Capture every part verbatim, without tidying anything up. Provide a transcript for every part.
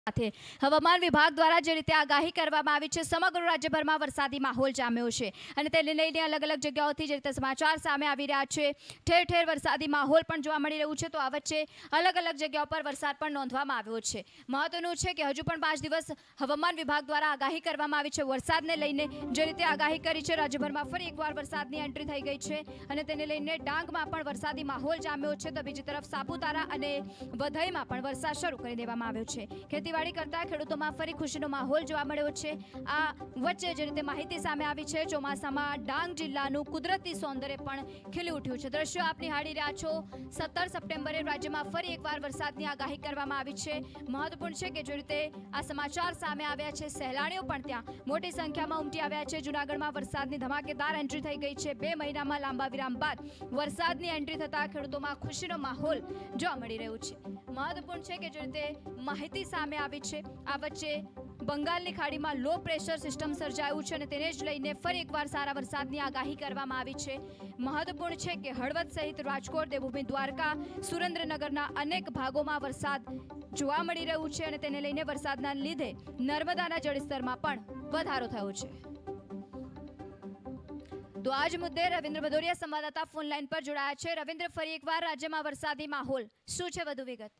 હવામાન વિભાગ દ્વારા જે રીતે આગાહી કરવામાં આવી છે, સમગ્ર રાજ્યભરમાં વરસાદી માહોલ જામ્યો છે અને તેને લઈને અલગ અલગ જગ્યાઓથી જે રીતે સમાચાર સામે આવી રહ્યા છે, ઠેર ઠેર વરસાદી માહોલ પણ જોવા મળી રહ્યું છે. તો આ વચ્ચે અલગ અલગ જગ્યાઓ પર વરસાદ પણ નોંધવામાં આવ્યો છે. મહત્વનું છે કે હજુ પણ પાંચ દિવસ હવામાન વિભાગ દ્વારા આગાહી કરવામાં આવી છે. વરસાદને લઈને જે રીતે આગાહી કરી છે, રાજ્યભરમાં ફરી એકવાર વરસાદની એન્ટ્રી થઈ ગઈ છે અને તેને લઈને ડાંગમાં પણ વરસાદી માહોલ જામ્યો છે. તો બીજી તરફ સાપુતારા અને વધઈમાં પણ વરસાદ શરૂ કરી દેવામાં આવ્યો છે. ખેતીવાડી કરતા ખેડૂતોમાં ફરી ખુશીનો માહોલ જોવા મળ્યો છે. આ વચ્ચે જે રીતે માહિતી સામે આવી છે, ચોમાસામાં ડાંગ જિલ્લાનું કુદરતી સૌંદર્ય પણ ખીલી ઉઠ્યું છે. દ્રશ્યો આપ નિહાળી રહ્યા છો. સત્તર સપ્ટેમ્બરે રાજ્યમાં ફરી એકવાર વરસાદની આગાહી કરવામાં આવી છે. મહત્વપૂર્ણ છે કે જે રીતે આ સમાચાર સામે આવ્યા છે, સહેલાણીઓ પણ ત્યાં મોટી સંખ્યામાં ઉમટી આવ્યા છે. જૂનાગઢમાં વરસાદની ધમાકેદાર એન્ટ્રી થઈ ગઈ છે. બે મહિનામાં લાંબા વિરામ બાદ વરસાદની એન્ટ્રી થતા ખેડૂતોમાં ખુશીનો માહોલ જોવા મળી રહ્યો છે. મહત્વપૂર્ણ છે કે જે રીતે માહિતી સામે આવી છે, આ વચ્ચે બંગાળની ખાડીમાં લો પ્રેશર સિસ્ટમ સર્જાયું છે અને તેને જ લઈને ફરી એકવાર સારા વરસાદની આગાહી કરવામાં આવી છે. મહત્વપૂર્ણ છે કે હળવદ સહિત રાજકોટ, દેવભૂમિ દ્વારકા, સુરેન્દ્રનગરના અનેક ભાગોમાં વરસાદ જોવા મળી રહ્યું છે અને તેને લઈને વરસાદના લીધે નર્મદાના જળસ્તરમાં પણ વધારો થયો છે. તો આજ મુદ્દે રવિન્દ્ર ભદોરિયા સંવાદદાતા ફોન લાઈન પર જોડાયા છે. રવિન્દ્ર, ફરી એકવાર રાજ્યમાં વરસાદી માહોલ, શું છે વધુ વિગત?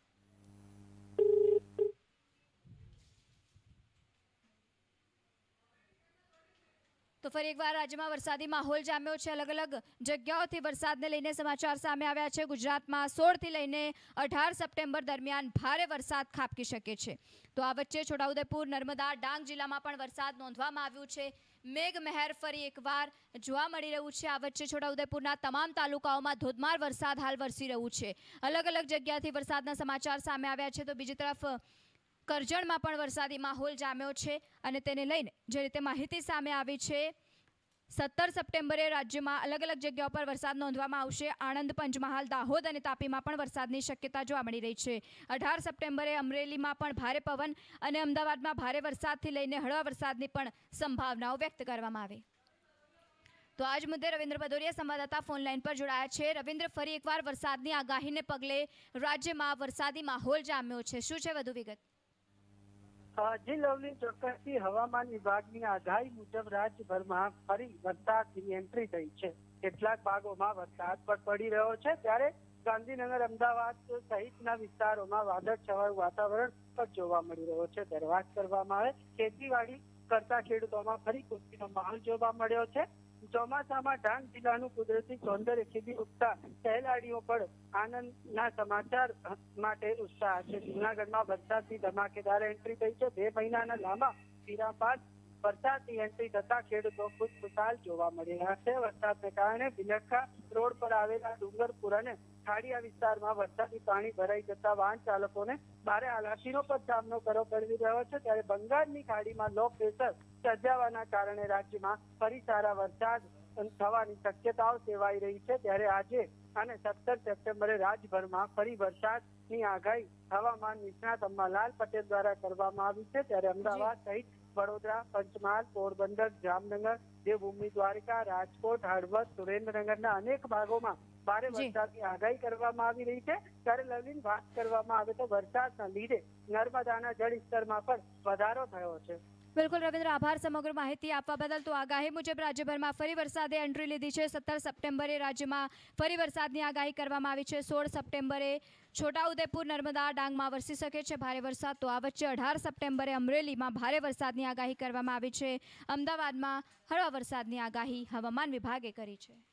તો ફરી એકવાર રાજ્યમાં વરસાદી માહોલ જામ્યો છે. અલગ અલગ જગ્યાઓથી વરસાદને લઈને સમાચાર સામે આવ્યા છે. ગુજરાતમાં સોળથી લઈને અઢાર સપ્ટેમ્બર દરમિયાન ભારે વરસાદ ખાબકી શકે છે. તો આ વચ્ચે છોટાઉદેપુર, નર્મદા, ડાંગ જિલ્લામાં પણ વરસાદ નોંધવામાં આવ્યું છે. મેઘમહેર ફરી એકવાર જોવા મળી રહ્યું છે. આ વચ્ચે છોટાઉદેપુરના તમામ તાલુકાઓમાં ધોધમાર વરસાદ હાલ વરસી રહ્યું છે. અલગ અલગ જગ્યાથી વરસાદના સમાચાર સામે આવ્યા છે. તો બીજી તરફ કરજણમાં પણ વરસાદી માહોલ જામ્યો છે અને તેને લઈને જે રીતે માહિતી સામે આવી છે, સત્તર સપ્ટેમ્બરે રાજ્યમાં અલગ અલગ જગ્યાઓ પર વરસાદ નોંધવામાં આવશે. આણંદ, પંચમહાલ, દાહોદ અને તાપીમાં પણ વરસાદની શક્યતા જોવા મળી રહી છે. અઢાર સપ્ટેમ્બરે અમરેલીમાં પણ ભારે પવન અને અમદાવાદમાં ભારે વરસાદથી લઈને હળવા વરસાદની પણ સંભાવનાઓ વ્યક્ત કરવામાં આવી. તો આજ મુદ્દે રવિન્દ્ર ભદોરિયા સંવાદદાતા ફોન લાઈન પર જોડાયા છે. રવિન્દ્ર, ફરી એકવાર વરસાદની આગાહીને પગલે રાજ્યમાં વરસાદી માહોલ જામ્યો છે, શું છે વધુ વિગત? જી લવલી, ચોક્કસથી હવામાન વિભાગની આગાહી મુજબ રાજ્યભરમાં ફરી વરસાદની એન્ટ્રી થઈ છે. કેટલાક ભાગોમાં વરસાદ પણ પડી રહ્યો છે, ત્યારે ગાંધીનગર, અમદાવાદ સહિતના વિસ્તારોમાં વાદળછાયું વાતાવરણ પણ જોવા મળી રહ્યો છે. ત્યારે વાત કરવામાં આવે ખેતીવાડી કરતા ખેડૂતોમાં ફરી ખુશીનો માહોલ જોવા મળ્યો છે. ચોમાસામાં ડાંગ જિલ્લાનું કુદરતી સૌંદર્ય ખીલી ઉઠતા સહેલાણીઓ પણ આનંદના સમાચાર માટે ઉત્સાહ છે. જૂનાગઢમાં વરસાદની ધમાકેદાર એન્ટ્રી થઈ છે. બે મહિનાના લાંબા વિરામ બાદ વરસાદની એન્ટ્રી થતા ખેડૂતો ખુશખુશાલ જોવા મળી રહ્યા છે. વરસાદને કારણે બિલખા રોડ પર આવેલા ડુંગરપુર અને ખાડિયા વિસ્તારમાં વરસાદી પાણી ભરાઈ જતા વાહન ચાલકોને ભારે હાલાકીનો પણ સામનો કરવો પડી રહ્યો છે. ત્યારે બંગાળની ખાડીમાં લો પ્રેશર સર્જાવાના કારણે રાજ્યમાં ફરી સારા વરસાદ થવાની શક્યતાઓ સેવાઈ રહી છે. ત્યારે આજે અને સત્તર સપ્ટેમ્બરે રાજ્યભરમાં ફરી વરસાદની આગાહી હવામાન નિષ્ણાત અંબાલાલ પટેલ દ્વારા કરવામાં આવી છે. ત્યારે અમદાવાદ સહિત વડોદરા, પંચમહાલ, પોરબંદર, જામનગર, દેવભૂમિ દ્વારકા, રાજકોટ, હળવદ, સુરેન્દ્રનગરના અનેક ભાગોમાં ભારે વરસાદની આગાહી કરવામાં આવી રહી છે. ત્યારે લવલીન વાત કરવામાં આવે તો વરસાદના લીધે નર્મદાના જળસ્તરમાં પણ વધારો થયો છે. બિલકુલ રવિન્દ્ર, આભાર સમગ્ર માહિતી આપવા બદલ. તો આગાહી મુજબ રાજ્યભરમાં ફરી વરસાદે એન્ટ્રી લીધી છે. સત્તર સપ્ટેમ્બરે રાજ્યમાં ફરી વરસાદની આગાહી કરવામાં આવી છે. સોળ સપ્ટેમ્બરે છોટાઉદેપુર, નર્મદા, ડાંગમાં વરસી શકે છે ભારે વરસાદ. તો આ વચ્ચે અઢાર સપ્ટેમ્બરે અમરેલીમાં ભારે વરસાદની આગાહી કરવામાં આવી છે. અમદાવાદમાં હળવા વરસાદની આગાહી હવામાન વિભાગે કરી છે.